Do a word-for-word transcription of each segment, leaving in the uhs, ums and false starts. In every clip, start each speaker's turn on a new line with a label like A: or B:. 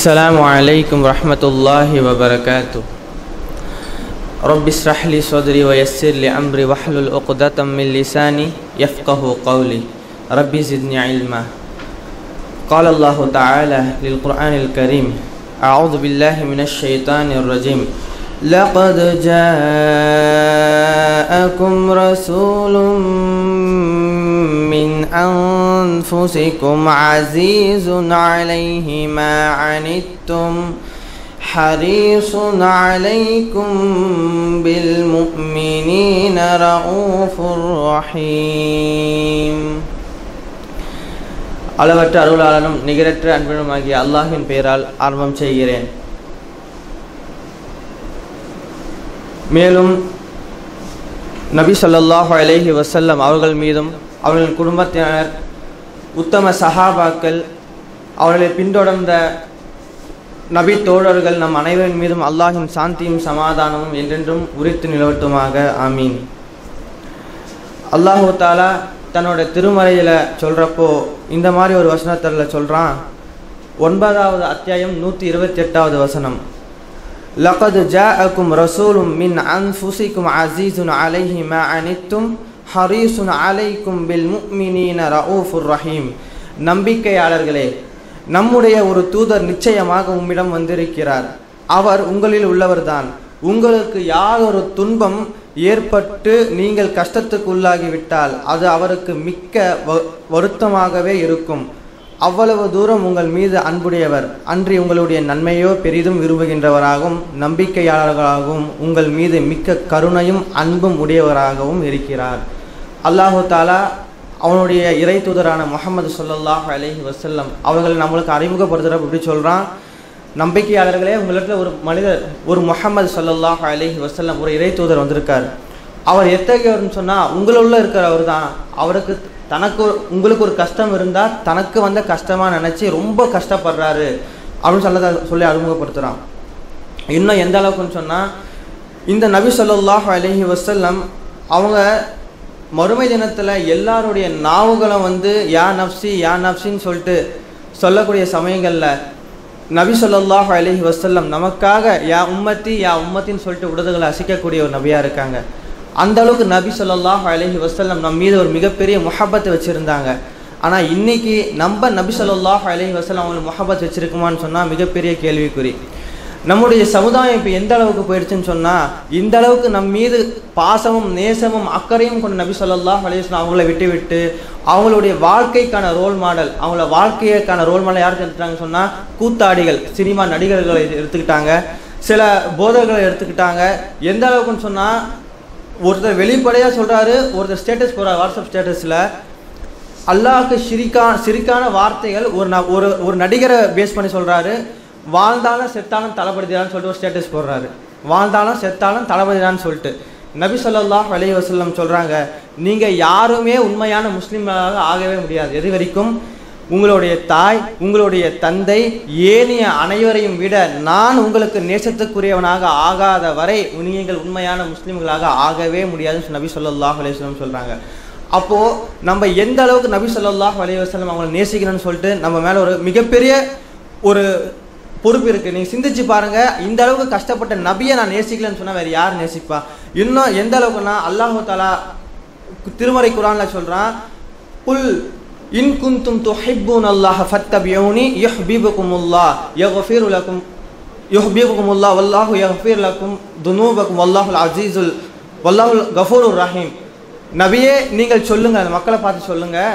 A: السلام عليكم ورحمة الله وبركاته. رب اشرح لي صدري ويسر لي أمري واحلل عقدة من لساني يفقهوا قولي رب زدني علما. قال الله تعالى للقرآن الكريم: أعوذ بالله من الشيطان الرجيم. لقد جاءكم رسول من أنفسكم عزيز عليه ما عنتم حريص عليكم بالمؤمنين رؤوف رحيم. அளவற்ற அருளாளனும் நிகரற்ற அன்பினுமாகிய அல்லாஹ்வின் பெயரால் ஆரம்பம் செய்கிறேன். மேலும் நபி ஸல்லல்லாஹு அலைஹி வஸல்லம் அவர்கள் மீதும் அவர்களின் குடும்பத்தினர் உத்தம சஹாபாக்கள் அவர்களை பின்தொடர்ந்த நபி தோழர்கள் நம் அனைவரின் மீதும் அல்லாஹின் சாந்தியும் சமாதானமும் என்றென்றும் உரித்து நிலவட்டுமாக. ஆமீன். அல்லாஹு தாலா தன்னோட திருமறையில் சொல்கிறப்போ இந்த மாதிரி ஒரு வசனத்தில் சொல்கிறான். ஒன்பதாவது அத்தியாயம் நூற்றி இருபத்தி எட்டாவது வசனம். லகது ஜாஅக்கும் ரசூலும் மின் அன்ஃபுசிக்கும் அஸீஸுன் அலைஹி மா அனித்தும் ஹரீஸுன் அலைக்கும் பில் முஃமினீன ரഊஃபுர் ரஹீம். நம்பிக்கையாளர்களே, நம்முடைய ஒரு தூதர் நிச்சயமாக உம்மிடம் வந்திருக்கிறார். அவர் உங்களில் உள்ளவர்தான். உங்களுக்கு யாரொரு துன்பம் ஏற்பட்டு நீங்கள் கஷ்டத்துக்கு உள்ளாகிவிட்டால் அது அவருக்கு மிக்க வருத்தமாகவே இருக்கும். அவ்வளவு தூரம் உங்கள் மீது அன்புடையவர், அன்றி உங்களுடைய நன்மையோ பெரிதும் விரும்புகின்றவராகவும் நம்பிக்கையாளர்களாகவும் உங்கள் மீது மிக்க கருணையும் அன்பும் உடையவராகவும் இருக்கிறார். அல்லாஹு தாலா அவனுடைய இறை தூதரான முஹம்மது ஸல்லல்லாஹு அலைஹி வஸல்லம் அவர்கள் நம்மளுக்கு அறிமுகப்படுத்துகிற அப்படி சொல்கிறான். நம்பிக்கையாளர்களே, உங்களிடத்தில் ஒரு மனிதர், ஒரு முஹம்மது ஸல்லல்லாஹு அலைஹி வஸல்லம் ஒரு இறை தூதர் வந்திருக்கார். அவர் எத்தகையவர்னு சொன்னால் உங்களுள்ள இருக்கிறவர் தான். அவருக்கு தனக்கு உங்களுக்கு ஒரு கஷ்டம் இருந்தால் தனக்கு வந்த கஷ்டமாக நினச்சி ரொம்ப கஷ்டப்படுறாரு அப்படின்னு சொல்ல சொல்லி அறிமுகப்படுத்துகிறான். இன்னும் எந்த அளவுக்குன்னு சொன்னால், இந்த நபி ஸல்லல்லாஹு அலைஹி வஸல்லம் அவங்க மறுமை தினத்தில் எல்லாருடைய நாவுகளும் வந்து யா நப்சி யா நப்சின்னு சொல்லிட்டு சொல்லக்கூடிய சமயங்களில் நபி ஸல்லல்லாஹு அலைஹி வஸல்லம் நமக்காக யா உம்மத்தி யா உம்மத்தின்னு சொல்லிட்டு உடதுகளை அசிக்கக்கூடிய ஒரு நபியாக இருக்காங்க. அந்த அளவுக்கு நபி ஸல்லல்லாஹு அலைஹி வஸல்லம் நம் மீது ஒரு மிகப்பெரிய முஹப்பத்தை வச்சுருந்தாங்க. ஆனால் இன்றைக்கி நம்ம நபி ஸல்லல்லாஹு அலைஹி வஸல்லம் அவங்களுக்கு முஹப்பத் வச்சுருக்குமான்னு சொன்னால் மிகப்பெரிய கேள்விக்குறி. நம்முடைய சமுதாயம் இப்போ எந்த அளவுக்கு போயிடுச்சுன்னு சொன்னால், இந்த அளவுக்கு நம் மீது பாசமும் நேசமும் அக்கறையும் கொண்ட நபி ஸல்லல்லாஹு அலைஹி வஸல்லம் அவங்கள விட்டு விட்டு அவங்களுடைய வாழ்க்கைக்கான ரோல் மாடல், அவங்கள வாழ்க்கைக்கான ரோல் மாடல் யாருக்கு எடுத்துட்டாங்கன்னு சொன்னால் கூத்தாடிகள், சினிமா நடிகர்களை எடுத்துக்கிட்டாங்க, சில போதர்களை எடுத்துக்கிட்டாங்க. எந்த அளவுக்குன்னு சொன்னால், ஒருத்தர் வெளிப்படையாக சொல்கிறாரு, ஒருத்தர் ஸ்டேட்டஸ் போகிறார் வாட்ஸ்அப் ஸ்டேட்டஸில் அல்லாஹ்க்கு சிரிக்கா சிரிக்கான வார்த்தைகள் ஒரு ந ஒரு ஒரு நடிகரை பேஸ் பண்ணி சொல்கிறாரு. வாழ்ந்தாலும் செத்தாலும் தளபதிதான்னு சொல்லிட்டு ஒரு ஸ்டேட்டஸ் போடுறாரு. வாழ்ந்தாலும் செத்தாலும் தளபதிதான்னு சொல்லிட்டு நபி ஸல்லல்லாஹு அலைஹி வஸல்லம் சொல்கிறாங்க, நீங்கள் யாருமே உண்மையான முஸ்லீம்களாக ஆகவே முடியாது. எது வரைக்கும் உங்களுடைய தாய், உங்களுடைய தந்தை, ஏனைய அனைவரையும் விட நான் உங்களுக்கு நேசத்துக்குரியவனாக ஆகாத வரை நீங்கள் உண்மையான முஸ்லீம்களாக ஆகவே முடியாதுன்னு நபி ஸல்லல்லாஹு அலைஹி வஸல்லம் சொல்கிறாங்க. அப்போது நம்ம எந்த அளவுக்கு நபி ஸல்லல்லாஹு அலைஹி வஸல்லம் அவங்களை நேசிக்கணும்னு சொல்லிட்டு நம்ம மேலே ஒரு மிகப்பெரிய ஒரு பொறுப்பு இருக்குது. நீங்கள் சிந்திச்சு பாருங்கள், இந்த அளவுக்கு கஷ்டப்பட்ட நபியை நான் நேசிக்கலன்னு சொன்னால் வேறு யார் நேசிப்பா? இன்னும் எந்த அளவுக்குன்னா அல்லாஹு தஆலா திருமறை குர்ஆனில் சொல்கிறான், குல் இன் குன்தும் துஹிப்பூனல்லாஹ ஃபத்தபியூனி யுஹ்பிபுகுமுல்லாஹ் யக்ஃபிரு லக்கும் யுஹ்பிபுகுமுல்லாஹ் வல்லாஹு யக்ஃபிர் லக்கும் துனூபக்கும் வல்லாஹுல் அஸீஸுல் வல்லாஹுல் கஃபூருர் ரஹீம். நபியே, நீங்கள் சொல்லுங்கள், அந்த மக்களை பார்த்து சொல்லுங்கள்,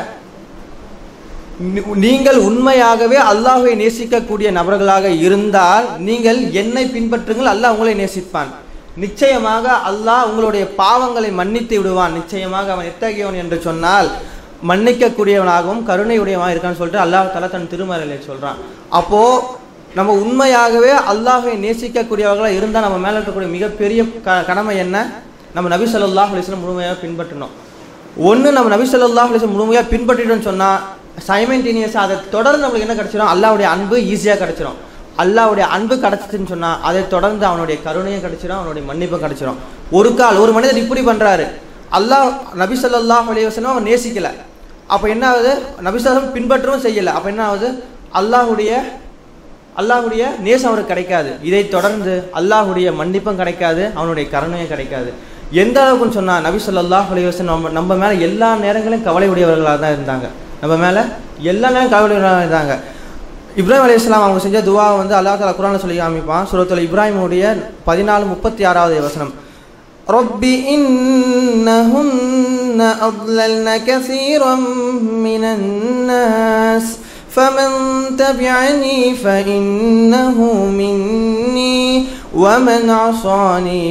A: நீங்கள் உண்மையாகவே அல்லாஹ்வை நேசிக்கக்கூடிய நபர்களாக இருந்தால் நீங்கள் என்னை பின்பற்றுங்கள், அல்லாஹ் உங்களை நேசிப்பான். நிச்சயமாக அல்லாஹ் உங்களுடைய பாவங்களை மன்னித்து விடுவான். நிச்சயமாக அவன் எத்தகையவன் என்று சொன்னால் மன்னிக்கக்கூடியவனாகவும் கருணையுடையவனாக இருக்கான்னு சொல்லிட்டு அல்லாஹ் தஆலா தன் திருமறையிலே சொல்கிறான். அப்போது நம்ம உண்மையாகவே அல்லாஹ்வை நேசிக்கக்கூடியவர்களாக இருந்தால் நம்ம மேலே இருக்கக்கூடிய மிகப்பெரிய க கடமை என்ன? நம்ம நபி ஸல்லல்லாஹு அலைஹி வஸல்லம் முழுமையாக பின்பற்றணும். ஒன்று, நம்ம நபி ஸல்லல்லாஹு அலைஹி வஸல்லம் முழுமையாக பின்பற்றிட்டோன்னு சொன்னால் சைமல்டேனியஸாக அதை தொடர்ந்து நம்மளுக்கு என்ன கிடச்சிடும்? அல்லாஹ்வுடைய அன்பு ஈஸியாக கிடச்சிடும். அல்லாஹ்வுடைய அன்பு கிடச்சிதுன்னு சொன்னால் அதை தொடர்ந்து அவனுடைய கருணையும் கிடச்சிடும், அவனுடைய மன்னிப்பும் கிடச்சிடும். ஒரு கால் ஒரு மனிதர் இப்படி பண்ணுறாரு, அல்லாஹ் நபி ஸல்லல்லாஹு அலைஹி வஸல்லம் அவன் நேசிக்கலை, அப்போ என்ன ஆகுது? நபி ஸல்லல்லாஹு அலைஹி வஸல்லம் பின்பற்றவும் செய்யலை, அப்போ என்ன ஆகுது? அல்லாஹ்வுடைய அல்லாஹ்வுடைய நேசம் அவருக்கு கிடைக்காது. இதை தொடர்ந்து அல்லாஹ்வுடைய மன்னிப்பும் கிடைக்காது, அவனுடைய கருணையும் கிடைக்காது. எந்த அளவுக்குன்னு சொன்னா நபி ஸல்லல்லாஹு அலைஹி வஸல்லம் நம்ம நம்ம மேல எல்லா நேரங்களிலும் கவலை உடையவர்களாக தான் இருந்தாங்க. நம்ம மேல எல்லா நேரம் கவலை உடையவர்களாக இருந்தாங்க. இப்ராஹிம் அலைஹிஸ்ஸலாம் அவங்க செஞ்ச துவா வந்து அல்லாஹ் தஆலா குர்ஆன்ல சொல்லி காமிப்பான். சூரத்துல் இப்ராஹிமுடைய பதினாலு முப்பத்தி ஆறாவது வசனம். ரப்பி இன்னஹுன்ன அضللن كثيرا من الناس فمن تبعني فإنه مني ومن عصاني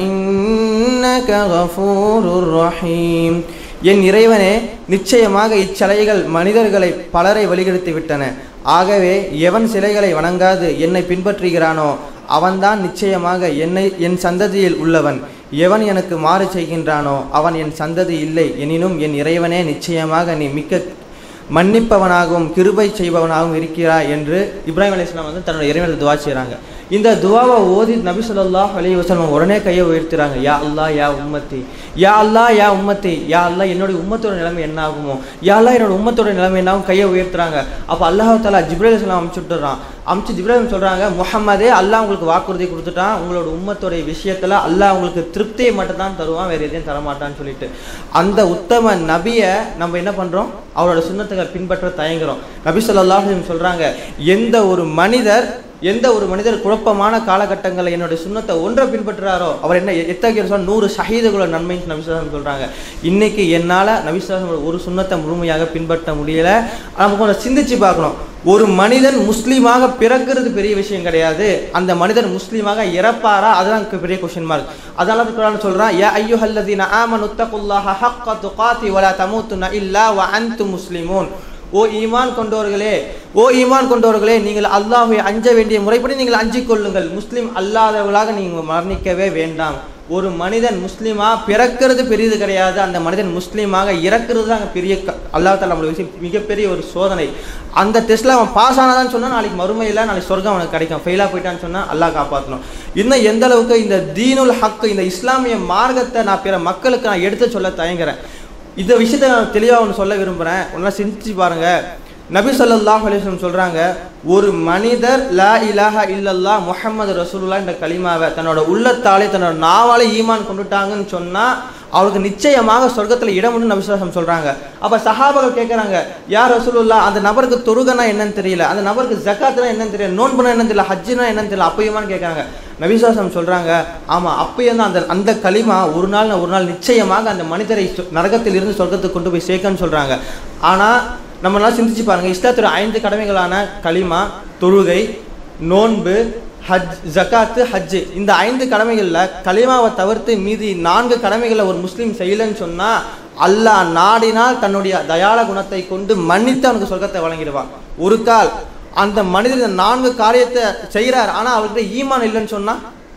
A: فإنك غفور رحيم. என் இறைவனே, நிச்சயமாக இச்சிலைகள் மனிதர்களை பலரை வழிகெடுத்து விட்டன. ஆகவே எவன் சிலைகளை வணங்காது என்னை பின்பற்றுகிறானோ அவன்தான் நிச்சயமாக என்னை என் சந்ததியில் உள்ளவன். எவன் எனக்கு மாறு செய்கின்றானோ அவன் என் சந்ததி இல்லை. எனினும் என் இறைவனே, நிச்சயமாக நீ மிக்க மன்னிப்பவனாகவும் கிருபை செய்பவனாகவும் இருக்கிறாய் என்று இப்ராஹிம் அலைஹிஸ்ஸலாம் வந்து தன்னுடைய இறைவனில் துவா செய்கிறாங்க. இந்த துவாவை ஓதி நபி ஸல்லல்லாஹு அலைஹி வஸல்லம் உடனே கையை உயர்த்துறாங்க. யா அல்லாஹ் யா உம்மத்தி, யா அல்லாஹ் யா உம்மத்தி, யா அல்லாஹ் என்னுடைய உம்மத்தோட நிலைமை என்ன ஆகுமோ, யா அல்லாஹ் என்னோட உம்மத்தோட நிலைமை என்ன ஆகும், கையை உயர்த்துறாங்க. அப்போ அல்லாஹ் தஆலா ஜிப்ரீல் அலைஹிஸ்ஸலாம் அனுப்பிச்சு விட்டுறான். அனுப்பிச்சு ஜிப்ரீல் சொல்றாங்க, முஹம்மதே, அல்லாஹ் உங்களுக்கு வாக்குறுதி கொடுத்துட்டான், உங்களோட உம்மத்தோடைய விஷயத்துல அல்லாஹ் உங்களுக்கு திருப்தியை மட்டும் தான் தருவான், வேற எதையும் தரமாட்டான்னு சொல்லிட்டு அந்த உத்தம நபியை நம்ம என்ன பண்றோம், அவரோட சுன்னத்துகளை பின்பற்ற தயங்குறோம். நபி ஸல்லல்லாஹு அலைஹி வஸல்லம் சொல்றாங்க, எந்த ஒரு மனிதர் எந்த ஒரு மனிதர் குழப்பமான காலகட்டங்களில் என்னுடைய சுன்னத்தை ஒன்றை பின்பற்றுறாரோ அவர் என்ன எத்தகைய சொல் நூறு ஷஹீதுகளோட நன்மைன்னு நபி ஸல்லல்லாஹு அலைஹி வஸல்லம் சொல்றாங்க. இன்னைக்கு என்னால் நபி ஸல்லல்லாஹு அலைஹி வஸல்லம் ஒரு சுன்னத்தை முழுமையாக பின்பற்ற முடியல. நமக்கு கொஞ்சம் சிந்திச்சு பார்க்கணும். ஒரு மனிதன் முஸ்லீமாக பிறக்கிறது பெரிய விஷயம் கிடையாது, அந்த மனிதன் முஸ்லீமாக இறப்பாரா அதுதான் பெரிய கொஸ்டின் மார்க். அதனால குர்ஆன் சொல்றான், யா அய்யுஹல்லதீன ஆமனு தக்குல்லாஹ ஹக்க துகாத்தி வலா தமூதுன இல்லா வ அன்தும் முஸ்லிமூன். ஓ ஈமான் கொண்டவர்களே, ஓ ஈமான் கொண்டவர்களே, நீங்கள் அல்லாஹ்வை அஞ்ச வேண்டிய முறைப்படி நீங்கள் அஞ்சிக் கொள்ளுங்கள். முஸ்லீம் அல்லாதவர்களாக நீங்கள் மரணிக்கவே வேண்டாம். ஒரு மனிதன் முஸ்லீமா பிறக்கிறது பெரியது கிடையாது, அந்த மனிதன் முஸ்லீமாக இறக்கிறது தான் பெரிய அல்லாஹ் தஆலா நம்மளுடைய விஷயம், மிகப்பெரிய ஒரு சோதனை. அந்த டெஸ்ட்ல அவன் பாஸ் ஆனாதான்னு சொன்னா நாளைக்கு மறுமையில் நாளைக்கு சொர்க்கம் அவனுக்கு கிடைக்கும். ஃபெயிலா போயிட்டான்னு சொன்னா அல்லாஹ் காப்பாற்றணும். இன்னும் எந்த அளவுக்கு இந்த தீனுல் ஹக், இந்த இஸ்லாமிய மார்க்கத்தை நான் பிற மக்களுக்கு நான் எடுத்து சொல்ல தயங்குறேன். இந்த விஷயத்தை நான் தெளிவாக ஒன்று சொல்ல விரும்புகிறேன். ஒன்றா சிந்திச்சு பாருங்க. நபி ஸல்லல்லாஹு அலைஹி வஸல்லம் சொல்றாங்க, ஒரு மனிதர் லா இலாஹா இல்லல்லாஹ் முஹம்மது ரசூலுல்லாஹ் என்ற கலிமாவை தன்னோட உள்ளத்தாலே தன்னோட நாவாலே ஈமான் கொண்டுட்டாங்கன்னு சொன்னா அவருக்கு நிச்சயமாக சொர்க்கத்தில் இடம் உண்டு நபி ஸல்லல்லாஹு அலைஹி வஸல்லம் சொல்றாங்க. அப்ப சஹாபாக்கள் கேட்கறாங்க, யா ரசூலுல்லாஹ், அந்த நபருக்கு தொழுகைனா என்னன்னு தெரியல, அந்த நபருக்கு ஜகாத்னா என்னன்னு தெரியல, நோன்புனா என்னன்னு தெரியல, ஹஜ்ஜுனா என்னன்னு தெரியல, அப்பயுமான்னு கேட்கறாங்க. நபி ஸல்லல்லாஹு அலைஹி வஸல்லம் சொல்றாங்க, ஆமா அப்பயும் தான் அந்த அந்த கலிமா ஒரு நாள் ஒரு நாள் நிச்சயமாக அந்த மனிதரை நரகத்தில் இருந்து சொர்க்கத்துக்கு கொண்டு போய் சேர்க்கன்னு சொல்றாங்க. ஆனா நம்மளால சிந்திச்சு பாருங்க, இஸ்லாத்துடைய ஐந்து கடமைகளான கலிமா, தொழுகை, நோன்பு, ஹஜ், ஜகாத்து, ஹஜ்ஜு, இந்த ஐந்து கடமைகள்ல கலிமாவை தவிர்த்து மீதி நான்கு கடமைகளை ஒரு முஸ்லீம் செய்யலன்னு சொன்னா அல்லாஹ் நாடினால் தன்னுடைய தயாள குணத்தை கொண்டு மன்னித்து அவனுக்கு சொர்க்கத்தை வழங்கிடுவான். ஒரு கால் அந்த மனிதர் இந்த நான்கு காரியத்தை செய்யறார், ஆனா அவர்கிட்ட ஈமான் இல்லைன்னு சொன்னா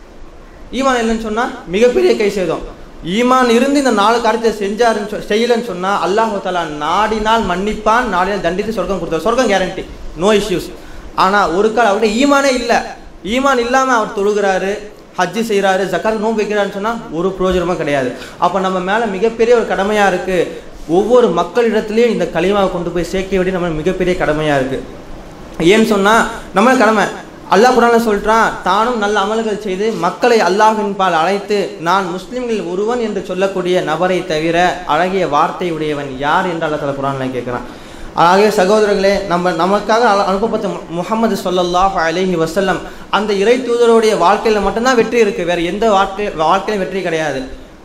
A: ஈமான் இல்லைன்னு சொன்னா மிகப்பெரிய கை சேதம். ஈமான் இருந்து இந்த நாலு காரியத்தை செஞ்சாருன்னு செய்யலன்னு சொன்னா அல்லாஹ் தஆலா நாடினால் மன்னிப்பான், நாடினால் தண்டித்து சொர்க்கம் கொடுத்தார். சொர்க்கம் கேரண்டி, நோ இஷ்யூஸ். ஆனா ஒரு கால் அவர்கிட்ட ஈமானே இல்லை, ஈமான் இல்லாம அவர் தொழுகிறாரு, ஹஜ்ஜு செய்யறாரு, ஜகாத் நோன்பு வைக்கிறாருன்னு சொன்னா ஒரு பிரயோஜனமும் கிடையாது. அப்ப நம்ம மேல மிகப்பெரிய ஒரு கடமையா இருக்கு, ஒவ்வொரு மக்களிடத்திலையும் இந்த கலிமாவை கொண்டு போய் சேர்க்க வேண்டிய நம்ம மிகப்பெரிய கடமையா இருக்கு. ஏன்னு சொன்னா நம்ம கடமை அல்லாஹ் குர்ஆன்ல சொல்றான், தானும் நல்ல அமல்கள் செய்து மக்களை அல்லாஹ்வின் பால் அழைத்து நான் முஸ்லிம்கள் ஒருவன் என்று சொல்லக்கூடிய நபரை தவிர அழகிய வார்த்தை உடையவன் யார் என்று அல்லாஹ் தஆலா குர்ஆன்ல கேட்கிறான். ஆகிய சகோதரர்களே, நம்ம நமக்காக அனுப்பப்பட்ட முஹம்மது ஸல்லல்லாஹு அலைஹி வஸல்லம் அந்த இறை தூதருடைய வாழ்க்கையில மட்டும்தான் வெற்றி இருக்கு, வேற எந்த வாழ்க்கை வாழ்க்கையிலும் வெற்றி கிடையாது.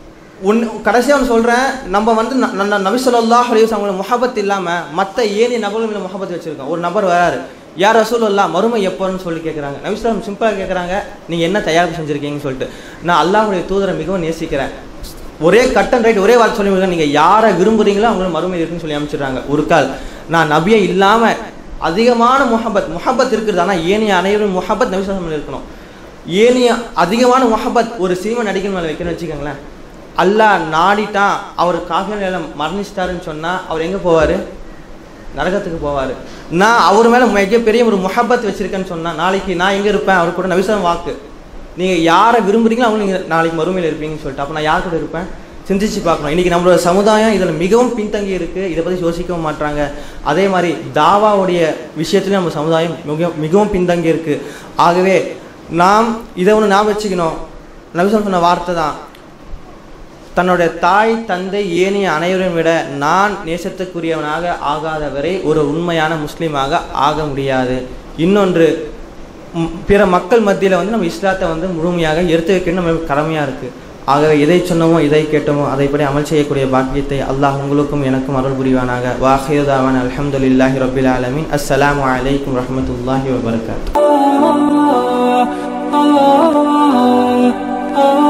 A: உன் கடைசியாக ஒன்று சொல்கிறேன், நம்ம வந்து நபி ஸல்லல்லாஹு அலைஹி வஸல்லம் முஹப்பத் இல்லாமல் மற்ற ஏனைய நபர்கள் மேலே முஹப்பத் வச்சுருக்கோம். ஒரு நபர் வராரு, யார் ரசூலுல்லாஹ் மறுமை எப்போன்னு சொல்லி கேட்குறாங்க. நபி ஸல்லல்லாஹு அலைஹி வஸல்லம் சிம்பிளாக கேட்குறாங்க, நீங்கள் என்ன தயாரிப்பு செஞ்சுருக்கீங்கன்னு சொல்லிட்டு. நான் அல்லாஹ்வுடைய தூதரை மிகவும் நேசிக்கிறேன், ஒரே கட்டன் ரைட் ஒரே வார்த்தை சொல்லி நீங்கள் யாரை விரும்புகிறீங்களோ அவங்களும் மறுமை இருக்குன்னு சொல்லி அமைச்சிடுறாங்க. ஒரு கால் நான் நபியை இல்லாமல் அதிகமான முஹப்பத் முஹப்பத் இருக்கிறது, ஆனால் ஏனைய அனைவரும் முஹப்பத் நபி ஸல்லல்லாஹு அலைஹி வஸல்லம் இருக்கணும். ஏனைய அதிகமான முஹப்பத் ஒரு சீமை நடிகன் மேலே வைக்கணும்னு வச்சுக்கோங்களேன், அல்லாஹ் நாடிட்டான் அவர் காஃபிர் நிலையில மரணிச்சிட்டாருன்னு சொன்னால் அவர் எங்கே போவார்? நரகத்துக்கு போவார். நான் அவர் மேலே மிகப்பெரிய ஒரு முஹப்பத் வச்சுருக்கேன்னு சொன்னால் நாளைக்கு நான் எங்கே இருப்பேன்? அவர் கூட நபி ஸல்லல்லாஹு அலைஹி வஸல்லம் வாக்கு, நீங்கள் யாரை விரும்புகிறீங்களோ அவங்க நீங்கள் நாளைக்கு மறுமையில் இருப்பீங்கன்னு சொல்லிட்டு. அப்போ நான் யார் கூட இருப்பேன்? சிந்திச்சு பார்க்கணும். இன்றைக்கி நம்மளோட சமுதாயம் இதில் மிகவும் பின்தங்கி இருக்குது, இதை பற்றி யோசிக்கவும் மாட்டாங்க. அதே மாதிரி தாவாவுடைய விஷயத்துலையும் நம்ம சமுதாயம் மிக மிகவும் பின்தங்கி இருக்குது. ஆகவே நாம் இதை ஒன்று நாம் வச்சுக்கணும். நபி ஸல்லல்லாஹு அலைஹி வஸல்லம் சொன்ன வார்த்தை தான், தன்னுடைய தாய் தந்தை ஏனைய அனைவரையும் விட நான் நேசத்துக்குரியவனாக ஆகாதவரை ஒரு உண்மையான முஸ்லீமாக ஆக முடியாது. இன்னொன்று, பிற மக்கள் மத்தியில் வந்து நம்ம இஸ்லாத்தை வந்து முழுமையாக எடுத்து வைக்கணும், நம்ம கடமையாக இருக்குது. ஆகவே எதை சொன்னோமோ இதை கேட்டோமோ அதைப்படி அமல் செய்யக்கூடிய பாக்கியத்தை அல்லாஹ் உங்களுக்கும் எனக்கும் அருள் புரிவானாக. வாஹிரு தாவானா அல்ஹம்துலில்லாஹி ரப்பில் ஆலமீன். அஸ்ஸலாமு அலைக்கும் வரஹ்மத்துல்லாஹி வபரகாத்துஹு.